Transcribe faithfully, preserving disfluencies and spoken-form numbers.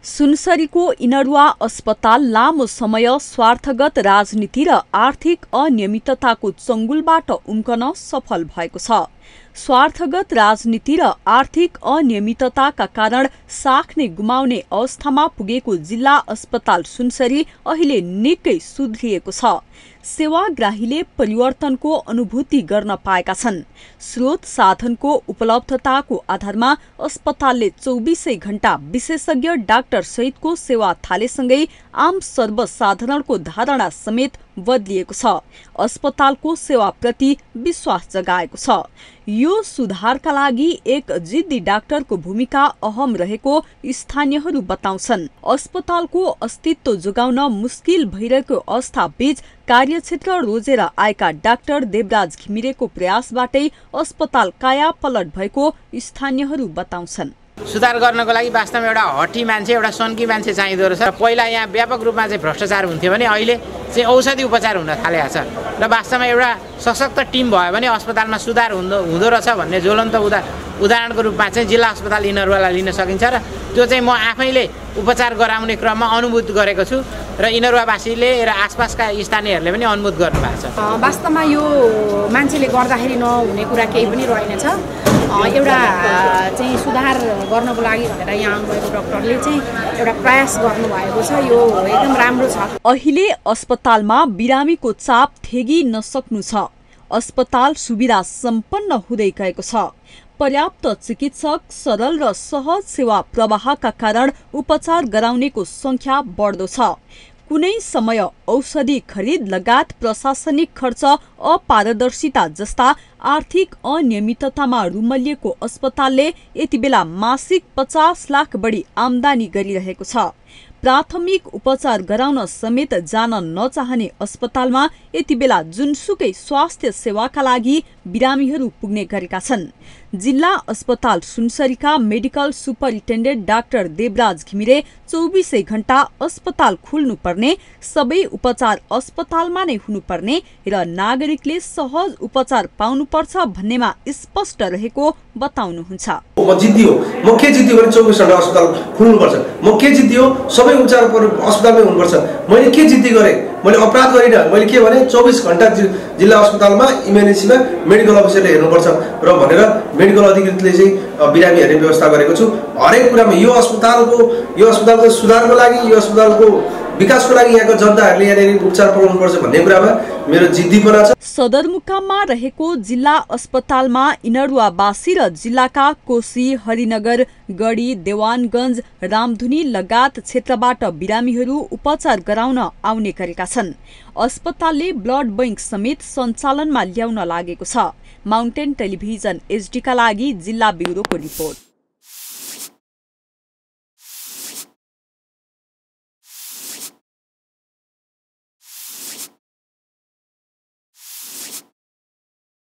सुनसरीको इनरुवा अस्पताल लामो समय स्वार्थगत राजनीति र आर्थिक अनियमितताको चंगुलबाट उम्कन सफल भएको छ। स्वार्थगत राजनीति र आर्थिक अनियमितताका कारण साख नै गुमाउने अवस्थामा पुगेको जिल्ला अस्पताल सुनसरी अहिले निकै सुध्रिएको छ। सेवाग्राहीले परिवर्तनको अनुभूति गर्न पाएका छन्। स्रोत साधनको उपलब्धताको आधारमा अस्पतालले चौबीसै घण्टा विशेषज्ञ डाक्टर सहितको सेवा थालेसँगै आम सर्वसाधारणको धारणा समेत बदलिएको छ। अस्पतालको सेवाप्रति विश्वास जगाएको छ। यो सुधारका लागि एक जिद्दी डाक्टरको भूमिका अहम रहेको स्थानीयहरू बताउँछन्। अस्पतालको अस्तित्व जोगाउन मुस्किल भइरहेको अवस्थाबीच कार्यक्षेत्र रोजेर आएका डाक्टर देवराज घिमिरेको प्रयासबाटै अस्पताल कायापलट भएको स्थानीयहरू बताउँछन्। सुधार गर्नको लागि वास्तवमा एउटा हटी मान्छे, एउटा सन्की मान्छे चाहिँदो रहेछ। पहिला यहाँ व्यापक रूपमा चाहिँ भ्रष्टाचार हुन्थ्यो भने अहिले चाहिँ औषधि उपचार हुन थालेको छ र वास्तवमा एउटा सशक्त टिम भयो भने अस्पतालमा सुधार हुँदो हुँदो रहेछ भन्ने ज्वलन्त उदा उदाहरणको रूपमा चाहिँ जिल्ला अस्पताल इनरुवालाई लिन सकिन्छ र त्यो चाहिँ म आफैले उपचार गराउने क्रममा अनुभूत गरेको छु र इनरुवावासीले र आसपासका स्थानीयहरूले पनि अनुभूत गर्नुभएको छ। वास्तवमा यो मान्छेले गर्दाखेरि नहुने कुरा केही पनि रहेनछ। एउटा चाहिँ सुधार गर्नको लागि भनेर यहाँ आउनुभएको डाक्टरले चाहिँ एउटा प्रयास गर्नुभएको छ। यो एकदम राम्रो छ। अहिले अस्पतालमा बिरामीको चाप थेगी नसक्नु छ। अस्पताल सुविधा सम्पन्न हुँदै गएको छ। पर्याप्त चिकित्सक, सरल र सहज सेवा प्रवाहका कारण उपचार गराउनेको संख्या बढ्दो छ। कुनै समय औषधि खरिद लगायत प्रशासनिक खर्च अपारदर्शिता जस्ता आर्थिक अनियमिततामा रुमलिएको अस्पतालले यति बेला मासिक पचास लाख बढी आमदानी गरिरहेको छ। प्राथमिक उपचार गराउन समेत जान नचाहने अस्पतालमा यति बेला जुनसुकै स्वास्थ्य सेवाका लागि बिरामीहरू पुग्ने गरेका छन्। जिल्ला अस्पताल सुनसरीका medical superintendent doctor Devraj Ghimire चौबीसै घण्टा अस्पताल खुल्नुपर्ने, सबै उपचार अस्पतालमा नै हुनुपर्ने र नागरिकले सहज उपचार पाउनुपर्छ भन्नेमा स्पष्ट रहेको बताउनुहुन्छ। म जिद्दी हो, म के जिद्दी भने चौबीस घण्टा अस्पताल खुल्नुपर्छ। म के जिद्दी हो, सबै उपचार अस्पतालमै हुनुपर्छ। मैले के जिद्दी गरेँ? मैले अपराध गरिनँ। मैले के भने चौबीस घण्टा जिल्ला अस्पतालमा इमर्जेन्सीमा मेडिकल अफिसरले हेर्नुपर्छ र भनेर मेडिकल अधिकृतले चाहिँ बिरामी हेर्ने व्यवस्था गरेको छु। हरेक कुरामा यो अस्पतालको यो अस्पतालको सुधारको लागि, यो अस्पतालको विकासको लागि यहाँको जनताहरूले यहाँनिर उपचार पाउनुपर्छ भन्ने कुरामा मेरो जिद्दीपना छ। सदरमुकाममा रहेको जिल्ला अस्पतालमा इनरुवावासी र जिल्लाका कोशी, हरिनगर, गढी, देवानगञ्ज, रामधुनी लगायत क्षेत्रबाट बिरामीहरू उपचार गराउन आउने गरेका छन्। अस्पतालले ब्लड बैंक समेत सञ्चालनमा ल्याउन लागेको छ। माउन्टेन टेलिभिजन एचडीका लागि जिल्ला ब्युरोको रिपोर्ट।